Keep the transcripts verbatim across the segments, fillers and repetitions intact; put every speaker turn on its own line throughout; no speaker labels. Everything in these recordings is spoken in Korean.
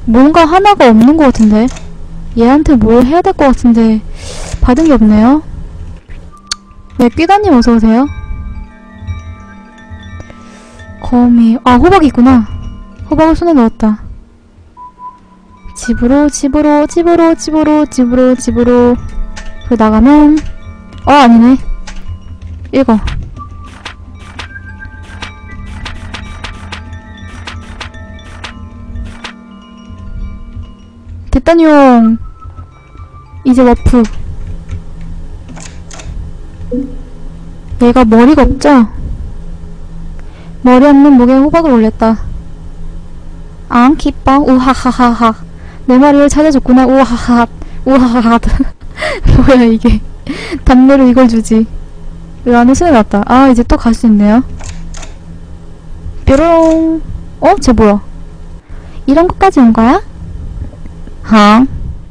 뭔가 하나가 없는 것 같은데. 얘한테 뭘 해야 될 것 같은데 받은 게 없네요. 네, 삐가님 어서오세요. 거미, 아, 호박이 있구나. 호박을 손에 넣었다. 집으로, 집으로, 집으로, 집으로, 집으로, 집으로. 그 나가면, 어, 아니네. 읽어. 됐다뇽. 이제 워프. 얘가 머리가 없죠? 머리 없는 목에 호박을 올렸다. 앙, 기뻐. 우하하하하. 내 머리를 찾아줬구나. 우하하하. 우하하하. 뭐야, 이게. 담배로 이걸 주지. 왜 안에 손에 놨다. 아, 이제 또 갈 수 있네요. 뾰롱. 어? 쟤 뭐야? 이런 것까지 온 거야? 하.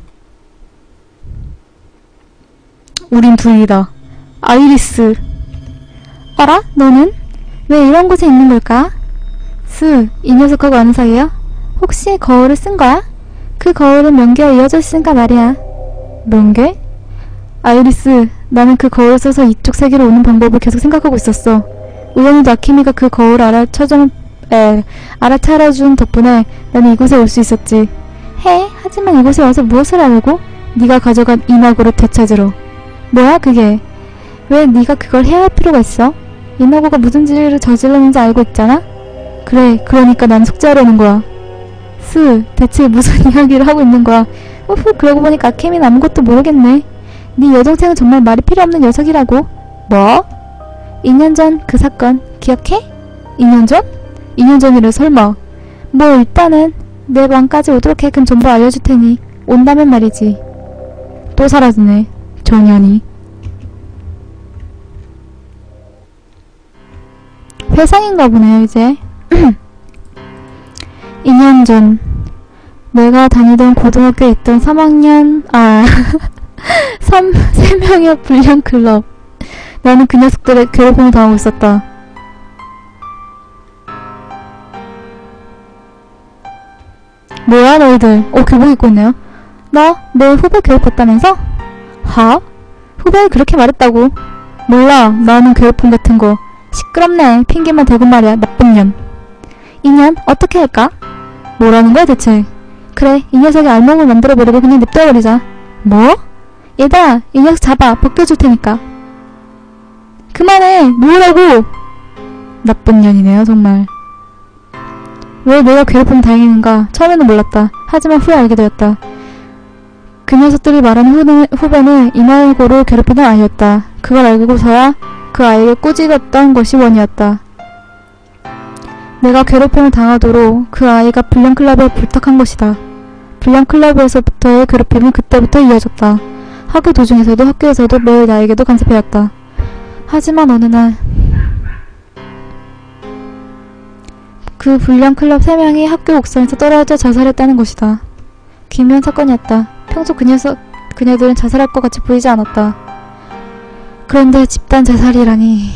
우린 둘이다. 아이리스. 어라? 너는? 왜 이런 곳에 있는 걸까? 스, 이 녀석하고 아는 사이야? 혹시 거울을 쓴 거야? 그 거울은 명계와 이어져 있으니까 말이야. 명계? 아이리스, 나는 그 거울을 써서 이쪽 세계로 오는 방법을 계속 생각하고 있었어. 우연히도 아키미가 그 거울을 알아쳐준, 에, 알아차려준 덕분에 나는 이곳에 올 수 있었지. 해, 하지만 이곳에 와서 무엇을 하려고? 네가 가져간 이나고를 되찾으러. 뭐야 그게? 왜 네가 그걸 해야 할 필요가 있어? 이나고가 무슨 짓을 저질렀는지 알고 있잖아? 그래, 그러니까 난 속죄하려는 거야. 스, 대체 무슨 이야기를 하고 있는 거야? 우후, 그러고 보니까 아케미는 아무것도 모르겠네. 네 여동생은 정말 말이 필요 없는 녀석이라고. 뭐? 이 년 전 그 사건 기억해? 이 년 전? 이 년 전이래 설마. 뭐 일단은 내 방까지 오도록 해. 그럼 전부 알려줄 테니 온다면 말이지. 또 사라지네 정연이. 회상인가 보네요 이제. 이 년 전 내가 다니던 고등학교에 있던 삼 학년 아 삼, 세 명의 불량 클럽. 나는 그 녀석들의 괴롭힘을 당하고 있었다. 뭐야 너희들. 어, 교복 입고 있네요. 너 내 후배 괴롭혔다면서? 하? 후배가 그렇게 말했다고. 몰라, 나는 괴롭힘 같은 거. 시끄럽네. 핑계만 대고 말이야. 나쁜 년. 이 년 어떻게 할까? 뭐라는 거야 대체. 그래, 이 녀석의 알몸을 만들어버리고 그냥 냅둬버리자. 뭐? 얘들아, 이 녀석 잡아. 벗겨줄 테니까. 그만해. 뭐라고. 나쁜 년이네요 정말. 왜 내가 괴롭힘 당했는가 처음에는 몰랐다. 하지만 후에 알게 되었다. 그 녀석들이 말하는 후배는, 후배는 이나고를 괴롭히던 아이였다. 그걸 알고서야 그 아이를 꼬집었던 것이 원이었다. 내가 괴롭힘을 당하도록 그 아이가 불량클럽에 부탁한 것이다. 불량클럽에서부터의 괴롭힘은 그때부터 이어졌다. 학교 도중에서도 학교에서도 매일 나에게도 간섭해왔다. 하지만 어느 날 그 불량클럽 세 명이 학교 옥상에서 떨어져 자살했다는 것이다. 기묘한 사건이었다. 평소 그 녀석, 그녀들은 자살할 것 같이 보이지 않았다. 그런데 집단 자살이라니.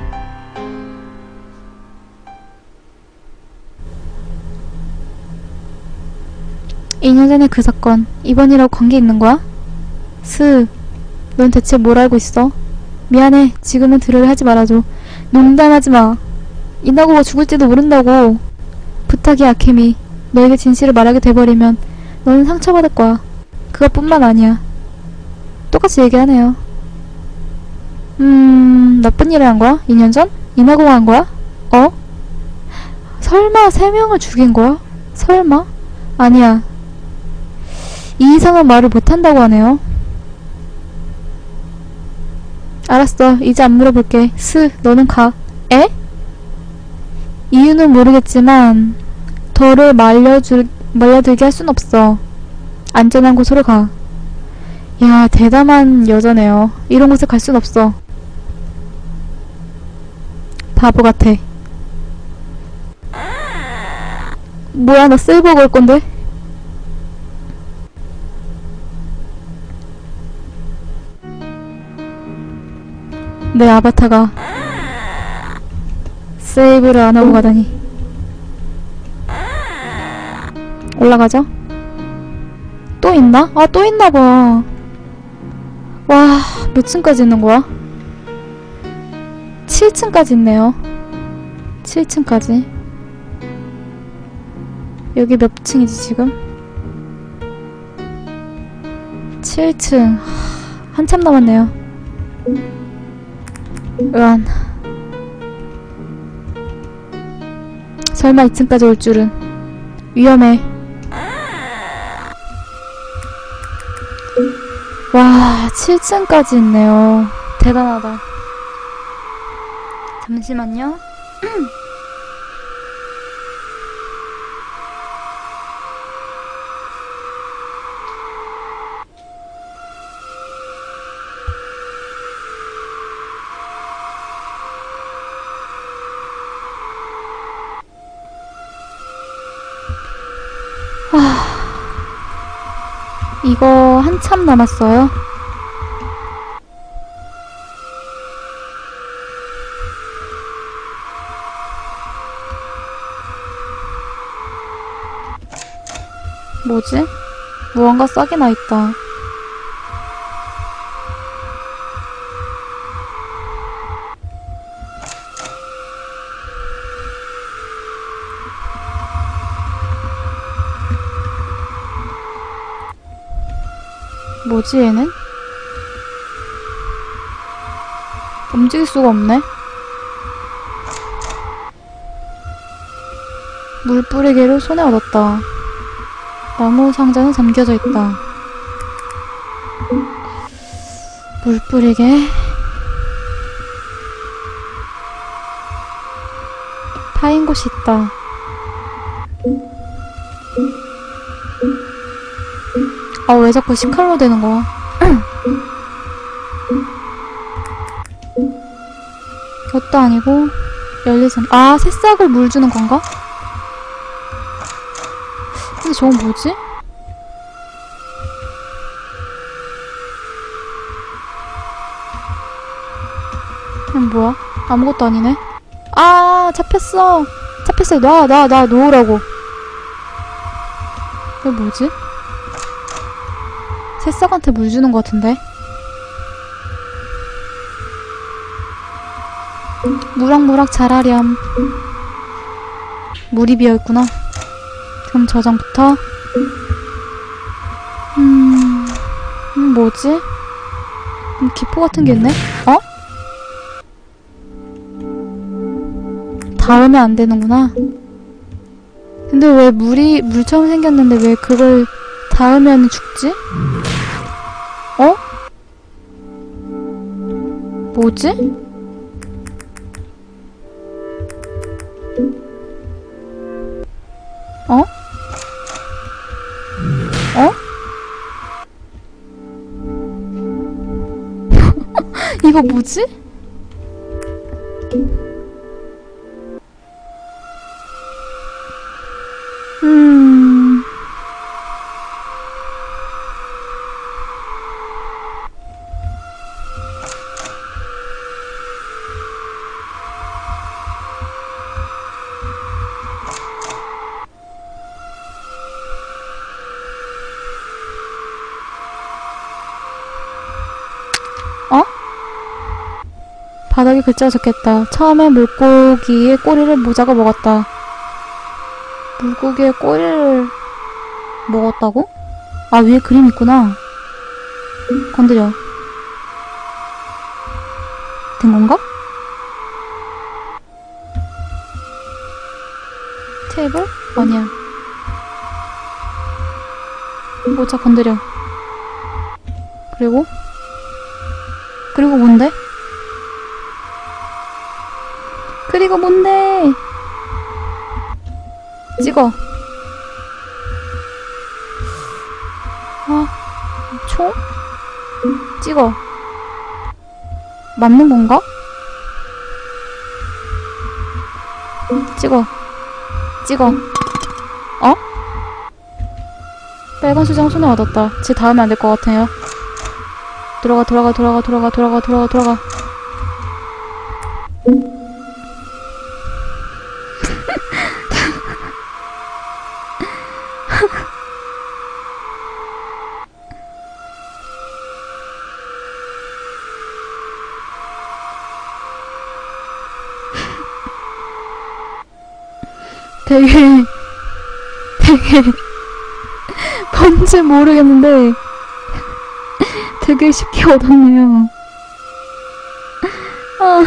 이 년 전의 그 사건, 이번이라고 관계 있는 거야? 스, 넌 대체 뭘 알고 있어? 미안해, 지금은 들으려 하지 말아줘. 농담하지 마. 이나고가 죽을지도 모른다고. 부탁이야, 아케미. 너에게 진실을 말하게 돼버리면 너는 상처받을 거야. 그것뿐만 아니야. 똑같이 얘기하네요. 음... 나쁜 일을 한 거야? 이 년 전? 이나고가 한 거야? 어? 설마 세 명을 죽인 거야? 설마? 아니야. 이 이상은 말을 못한다고 하네요. 알았어. 이제 안 물어볼게. 스, 너는 가. 에? 이유는 모르겠지만 너를 말려줄, 말려들게 할 순 없어. 안전한 곳으로 가. 야, 대담한 여자네요. 이런 곳에 갈 순 없어. 바보 같아. 뭐야, 나 세이버 걸 건데? 내 아바타가 세이브를 안 하고 가다니. 올라가죠? 또 있나? 아, 또 있나봐. 와, 몇 층까지 있는 거야? 칠 층까지 있네요. 칠 층까지. 여기 몇 층이지, 지금? 칠 층. 한참 남았네요. 으안. 설마 이 층까지 올 줄은. 위험해. 와, 칠 층까지 있네요. 대단하다. 잠시만요. 이거 한참 남았어요. 뭐지? 무언가 싹이 나있다. 뭐지 얘는? 움직일 수가 없네. 물 뿌리개를 손에 얻었다. 나무 상자는 잠겨져 있다. 물 뿌리개. 파인 곳이 있다. 아, 왜 자꾸 식칼로 되는 거야? 그것도 아니고 열리지 않... 아, 새싹을 물 주는 건가? 근데 저건 뭐지? 이건 뭐야? 아무것도 아니네. 아, 잡혔어. 잡혔어. 놔, 놔, 놔, 놓으라고. 이게 뭐지? 새싹한테 물 주는 것 같은데? 무럭무럭 자라렴. 물이 비어있구나. 그럼 저장부터. 음... 음 뭐지? 음, 기포 같은 게 있네? 어? 닿으면 안 되는구나. 근데 왜 물이, 물처럼 생겼는데 왜 그걸 닿으면 죽지? 어? 뭐지? 어? 어? 이거 뭐지? 음... 어? 바닥에 글자가 적혔다. 처음에 물고기의 꼬리를 모자가 먹었다. 물고기의 꼬리를 먹었다고? 아, 위에 그림 있구나. 건드려. 된 건가? 테이블? 아니야. 모자 건드려. 그리고? 그리고 뭔데? 그리고 뭔데? 찍어. 아, 총? 찍어. 맞는 건가? 찍어. 찍어. 어? 빨간 수정 손에 얻었다. 쟤 닿으면 안 될 것 같아요. 들어가, 들어가, 들어가, 들어가, 들어가, 들어가, 들어가. 되게 되게 뭔지 모르겠는데 되게 쉽게 얻었네요. 아.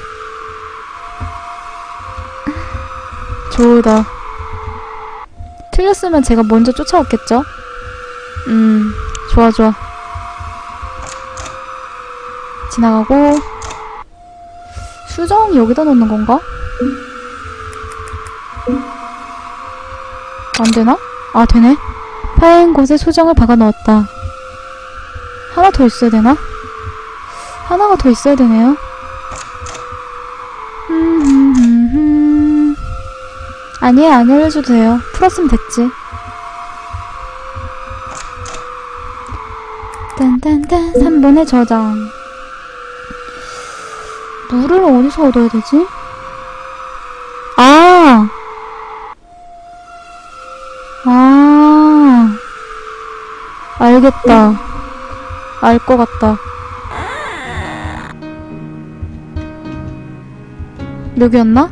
좋다. 틀렸으면 제가 먼저 쫓아왔겠죠? 음, 좋아 좋아. 지나가고. 수정 여기다 넣는 건가? 안 되나? 아, 되네. 파인 곳에 수정을 박아 넣었다. 하나 더 있어야 되나? 하나가 더 있어야 되네요. 음, 아니에요, 안 알려줘도 돼요. 풀었으면 됐지. 딴딴딴 삼 번의 저장. 물을 어디서 얻어야 되지? 아! 아, 알겠다. 알 것 같다. 여기였나?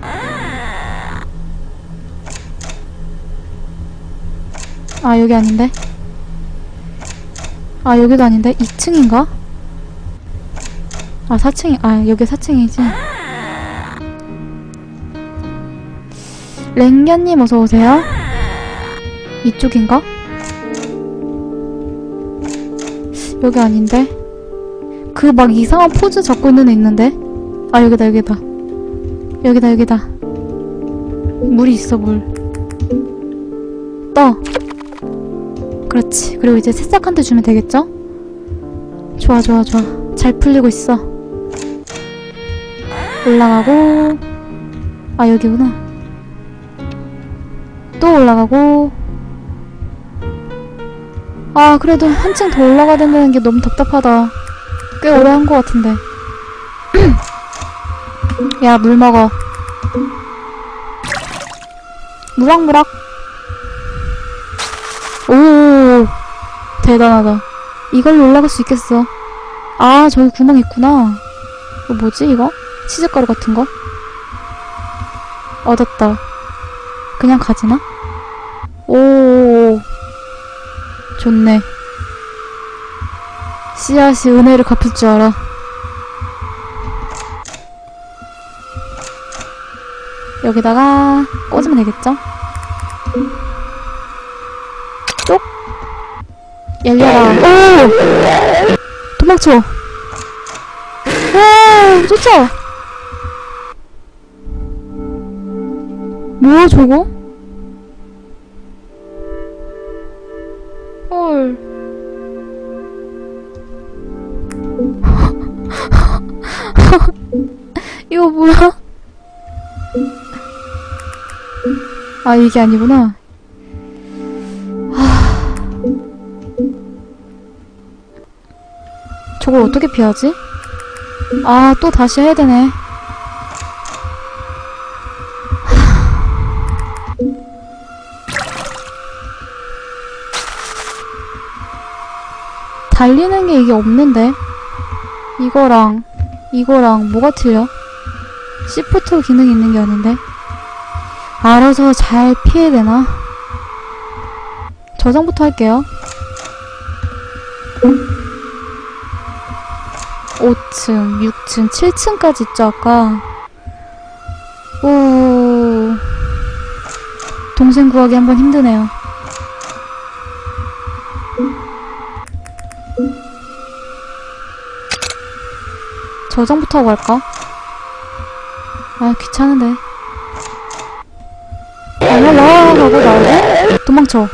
아, 여기 아닌데? 아, 여기도 아닌데? 이 층인가? 아, 사 층이, 아, 여기 사 층이지. 랭견님 어서오세요. 이쪽인가? 여기 아닌데? 그 막 이상한 포즈 잡고 있는 애 있는데? 아, 여기다, 여기다. 여기다, 여기다. 물이 있어, 물. 떠. 그렇지. 그리고 이제 새싹한테 주면 되겠죠? 좋아, 좋아, 좋아. 잘 풀리고 있어. 올라가고. 아, 여기구나. 또 올라가고. 아, 그래도 한층 더 올라가야 된다는 게 너무 답답하다. 꽤 오래 한 것 같은데. 야, 물 먹어. 무럭무럭. 오, 대단하다. 이걸로 올라갈 수 있겠어. 아, 저기 구멍 있구나. 이거 뭐지, 이거? 치즈가루 같은 거? 얻었다. 그냥 가지나? 오, 좋네. 씨앗이 은혜를 갚을 줄 알아. 여기다가 꽂으면 되겠죠? 쪽! 열려라. 오! 도망쳐! 와, 쫓아! 뭐야, 저거? 헐. 이거 뭐야? 아, 이게 아니구나. 하... 저걸 어떻게 피하지? 아, 또 다시 해야 되네. 달리는 게 이게 없는데? 이거랑 이거랑 뭐가 틀려? 시프트 기능이 있는 게 아닌데? 알아서 잘 피해야 되나? 저장부터 할게요. 오 층, 육 층, 칠 층까지 있죠, 아까? 오... 동생 구하기 한번 힘드네요. 저장부터 하고 할까? 아, 귀찮은데. 아, 나가고 나오고? 도망쳐.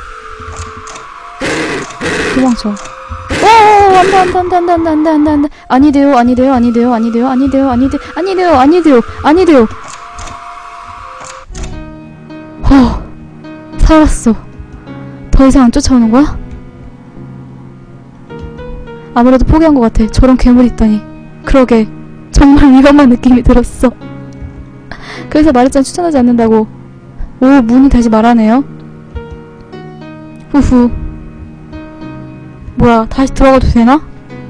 도망쳐. 오, 안돼, 안돼, 안돼, 안돼, 안돼, 안돼, 안돼, 안돼. 아니돼요, 아니돼요, 아니돼요, 아니돼요, 아니돼요, 아니돼요, 아니돼요, 아니돼요, 아니돼요. 허, 살았어. 더 이상 안 쫓아오는 거야? 아무래도 포기한 것 같아. 저런 괴물이 있다니. 그러게. 정말 위험한 느낌이 들었어. 그래서 말했잖아, 추천하지 않는다고. 오, 문이 다시 말하네요. 후후. 뭐야, 다시 들어가도 되나?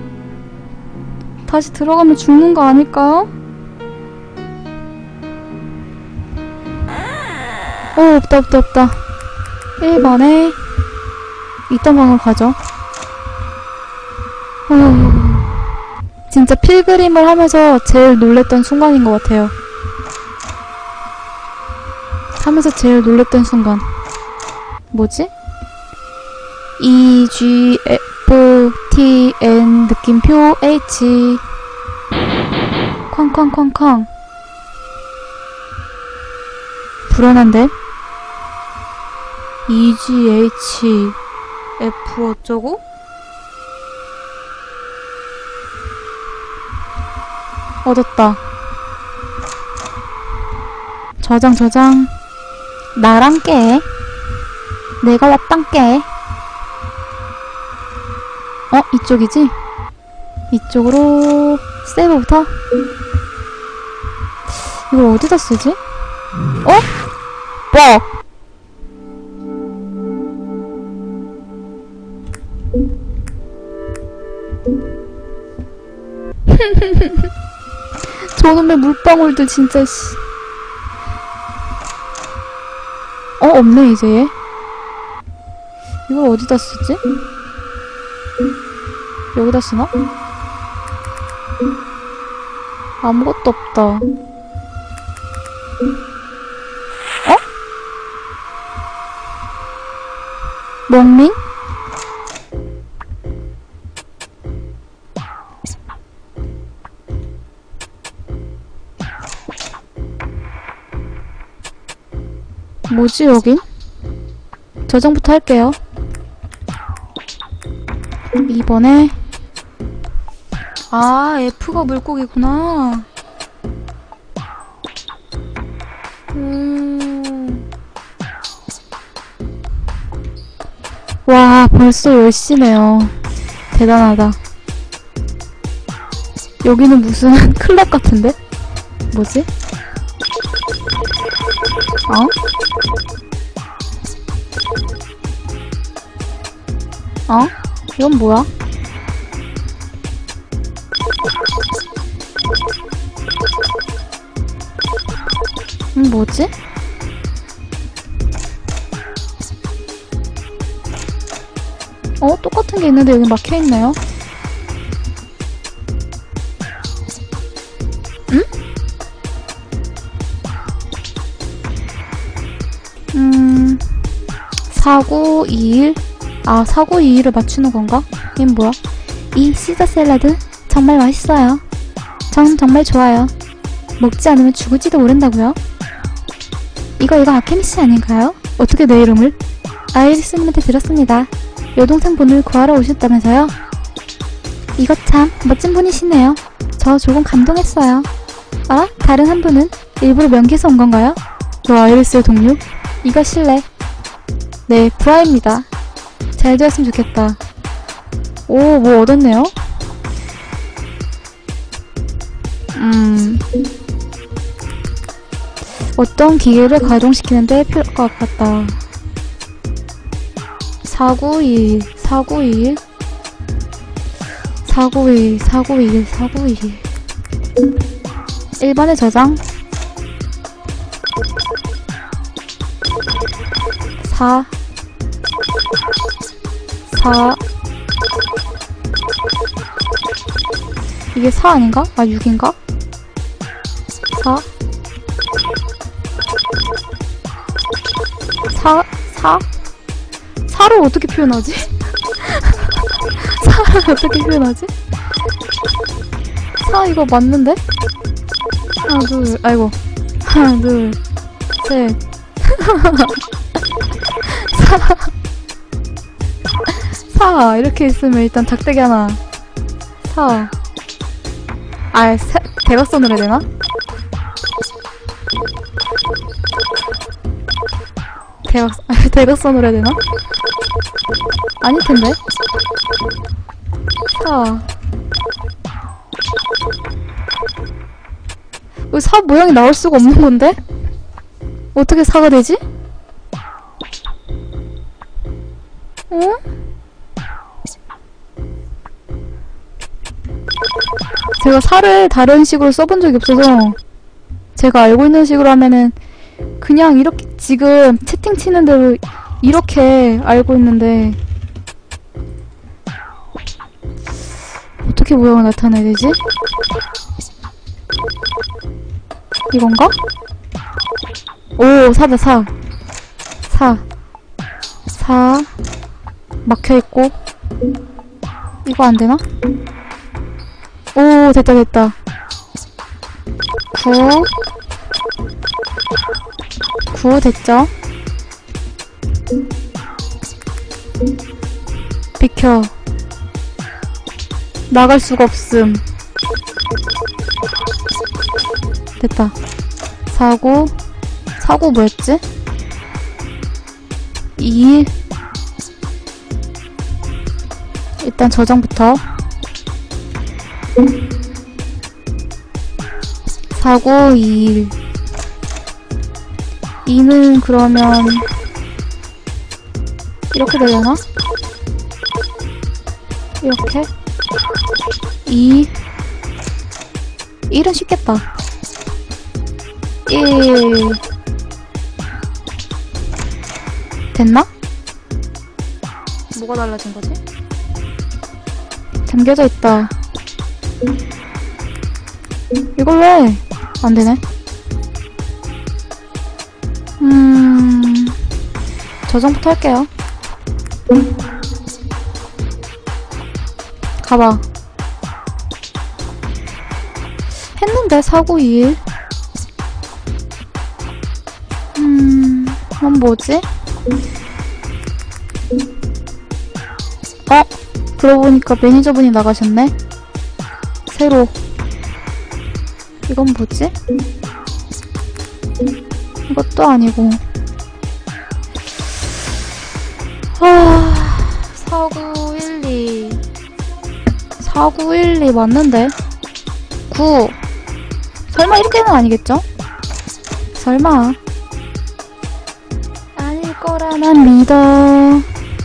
다시 들어가면 죽는 거 아닐까요? 오, 어, 없다, 없다, 없다. 일 번에 이딴 방으로 가죠. 어, 진짜 필그림을 하면서 제일 놀랬던 순간인 것 같아요. 하면서 제일 놀랬던 순간. 뭐지? E, G, F, T, N, 느낌표, H. 쾅쾅쾅쾅. 불안한데? E, G, H, F 어쩌고? 얻었다. 저장 저장. 나랑 깨. 내가 왔단 깨. 어? 이쪽이지? 이쪽으로 세이브부터? 이걸 어디다 쓰지? 어? 뻑! 저놈의 물방울들 진짜 씨. 어? 없네 이제 얘. 이걸 어디다 쓰지? 여기다 쓰나? 아무것도 없다. 어? 멍밍? 뭐지 여긴? 저장부터 할게요. 이번에 아 F가 물고기구나. 음... 와 벌써 열 시네요. 대단하다. 여기는 무슨 클럽 같은데? 뭐지? 어? 어? 이건 뭐야? 음, 뭐지? 어? 똑같은 게 있는데 여기 막혀있네요? 응? 음... 사구이일? 아, 사구이일을 맞추는 건가? 이건 뭐야? 이 시저 샐러드 정말 맛있어요. 전 정말 좋아요. 먹지 않으면 죽을지도 모른다고요? 이거 이거 아케미씨 아닌가요? 어떻게 내 이름을? 아이리스님한테 들었습니다. 여동생 분을 구하러 오셨다면서요? 이거 참 멋진 분이시네요. 저 조금 감동했어요. 아? 다른 한 분은 일부러 명기에서 온 건가요? 너 아이리스의 동료? 이거 실례. 네, 부하입니다. 잘 되었으면 좋겠다. 오, 뭐 얻었네요? 음... 어떤 기계를 가동시키는데 필요할 것 같다. 사구이일, 사구이일, 사구이일, 사구이일, 사구이일. 일 번에 저장. 사, 사. 이게 사 아닌가? 아, 육인가? 사. 사, 사? 사를 어떻게 표현하지? 사를 어떻게 표현하지? 사 이거 맞는데? 하나, 둘, 아이고. 하나, 둘, 셋. 사. 사. 이렇게 있으면 일단 작대기 하나. 사. 아, 세, 대각선으로 해야 되나? 대각, 대각선으로 해야 되나? 아닐 텐데? 사. 왜 사 모양이 나올 수가 없는 건데? 어떻게 사가 되지? 응? 제가 사를 다른 식으로 써본 적이 없어서 제가 알고 있는 식으로 하면은 그냥 이렇게 지금 채팅 치는 대로 이렇게 알고 있는데 어떻게 모양을 나타내야 되지? 이건가? 오, 사다, 사. 사. 사. 막혀있고. 이거 안 되나? 오, 됐다, 됐다. 구. 구 됐죠? 비켜. 나갈 수가 없음. 됐다. 사구. 사구 뭐였지? 이. 일단 저장부터. 사구, 이. 이는 그러면 이렇게 되려나? 이렇게? 이. 일은 쉽겠다. 일. 됐나? 뭐가 달라진 거지? 잠겨져 있다. 이걸 왜? 안 되네. 음. 저장부터 할게요. 가봐. 했는데, 사구이일. 음, 그럼 뭐지? 어? 그러고 보니까 매니저분이 나가셨네? 새로. 이건 뭐지? 이것도 아니고. 아, 사구일이. 사구일이 맞는데? 구. 설마 이렇게는 아니겠죠? 설마. 아닐 거라 난 믿어.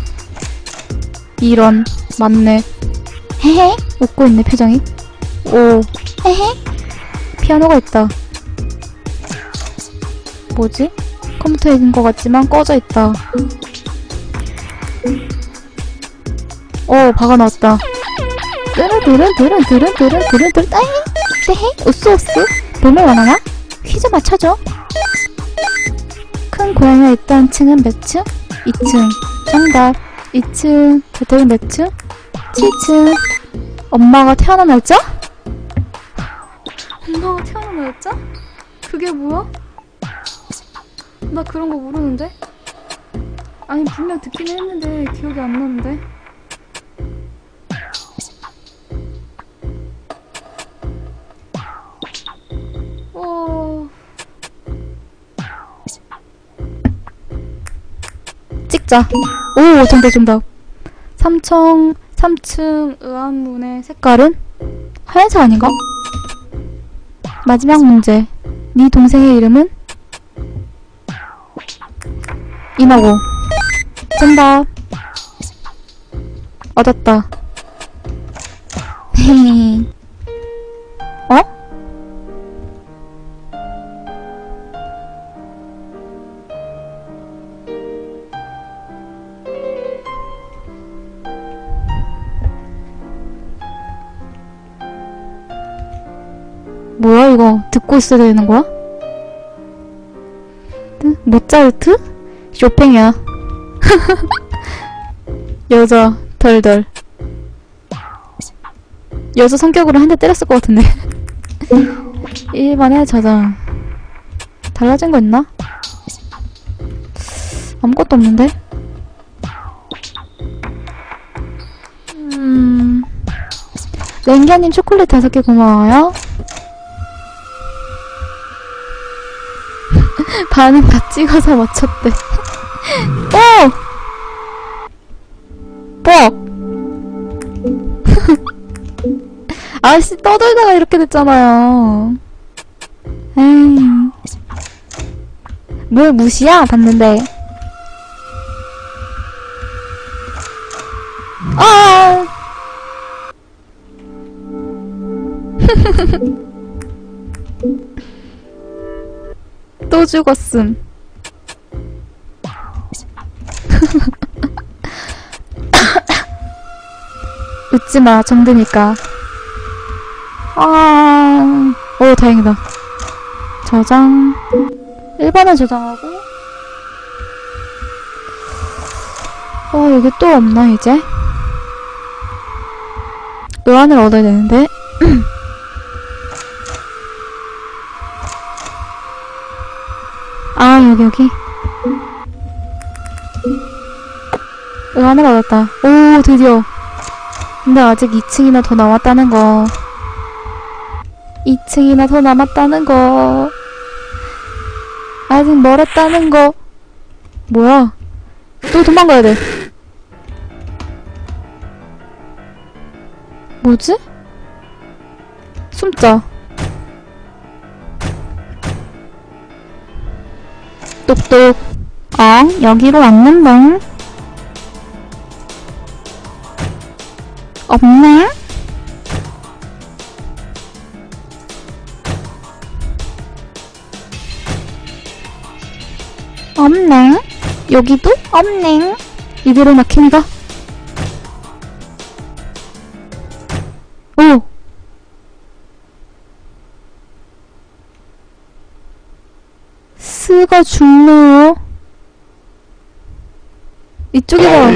이런. 맞네. 헤헤? 웃고 있네, 표정이. 오. 헤헤? 피아노가 있다. 뭐지? 컴퓨터에 있는 것 같지만 꺼져 있다. 오, 바가 나왔다. 뚜루뚜루뚜루뚜루뚜루뚜루뚜루 따이 떼헤? 우스우스? 몸을 원하나? 퀴즈 맞춰줘. 큰 고양이가 있던 층은 몇 층? 이 층. 정답. 이 층. 저택은 몇 층? 칠 층. 엄마가 태어난 날짜? 엄마가 태어난 날짜? 그게 뭐야? 나 그런 거 모르는데? 아니 분명 듣긴 했는데 기억이 안 나는데? 어... 찍자. 오, 정답 정답. 삼청 삼 층 의안문의 색깔은 하얀색 아닌가? 마지막 문제. 네 동생의 이름은? 이나고. 정답. 얻었다. 헤헤. 어? 뭐야 이거? 듣고 있어야 되는 거야? 모차르트? 쇼팽이야. 여자 덜덜. 여자 성격으로 한 대 때렸을 것 같은데. 일 번에 저장. 달라진 거 있나? 아무것도 없는데? 음... 랭갸님 초콜릿 다섯 개 고마워요. 반응 다 찍어서 맞췄대. 오! 뻑! 아씨 떠들다가 이렇게 됐잖아요. 에이. 뭘 무시야? 봤는데. 아! 또 또 죽었음. 웃지마, 정드니까. 아, 오, 다행이다. 저장. 일 번을 저장하고. 어, 여기 또 없나, 이제? 의안을 얻어야 되는데. 아, 여기, 여기. 의안을 얻었다. 오, 드디어. 근데 아직 이 층이나 더 남았다는 거. 이 층이나 더 남았다는 거. 아직 멀었다는 거. 뭐야? 또 도망가야 돼. 뭐지? 숨자. 똑똑. 어, 여기로 왔는데. 없네? 없네. 여기도 없네. 이대로 막힙니다. 오! 스가 죽네요. 이쪽에 봐.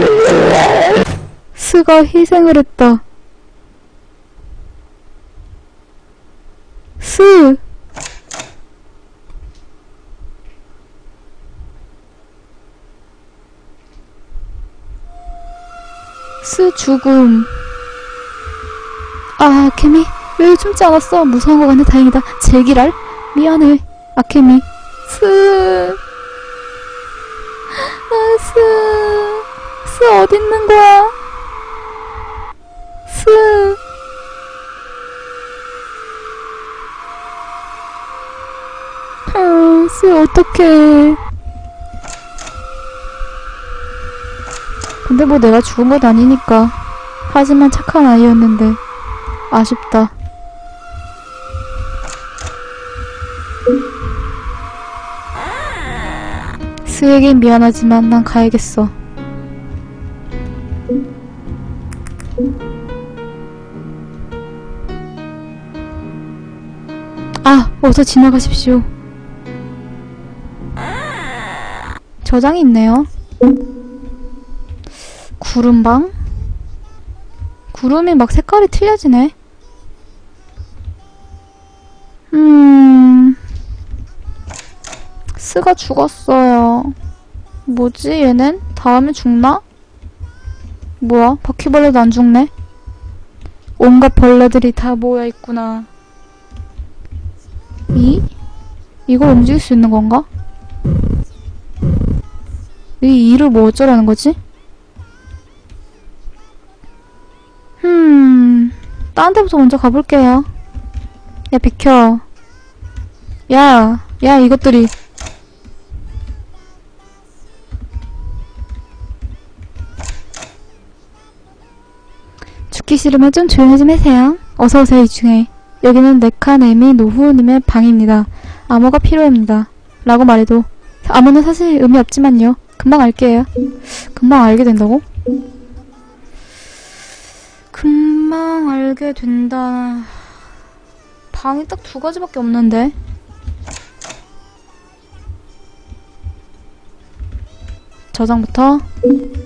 스가 희생을 했다. 스! 스 죽음. 아, 아케미. 왜 숨지 않았어? 무서운 거 같네. 다행이다. 제기랄? 미안해. 아케미. 스. 아, 스. 스 어딨는 거야? 스. 아, 스 어떡해. 근데 뭐 내가 죽은 건 아니니까. 하지만 착한 아이였는데 아쉽다. 스에겐 미안하지만 난 가야겠어. 아, 어서 지나가십시오. 저장이 있네요. 구름방? 구름이 막 색깔이 틀려지네. 음... 스가 죽었어요. 뭐지 얘는? 다음에 죽나? 뭐야? 바퀴벌레도 안 죽네? 온갖 벌레들이 다 모여있구나. 이? 이걸 움직일 수 있는 건가? 이 이를 뭐 어쩌라는 거지? 음... 딴 데부터 먼저 가볼게요. 야, 비켜. 야, 야, 이것들이. 죽기 싫으면 좀 조용히 좀 해세요. 어서오세요, 이중에. 여기는 네카네미 노후님의 방입니다. 암호가 필요합니다. 라고 말해도 암호는 사실 의미 없지만요. 금방 알게요. 금방 알게 된다고? 금방 알게 된다. 방이 딱 두 가지밖에 없는데. 저장부터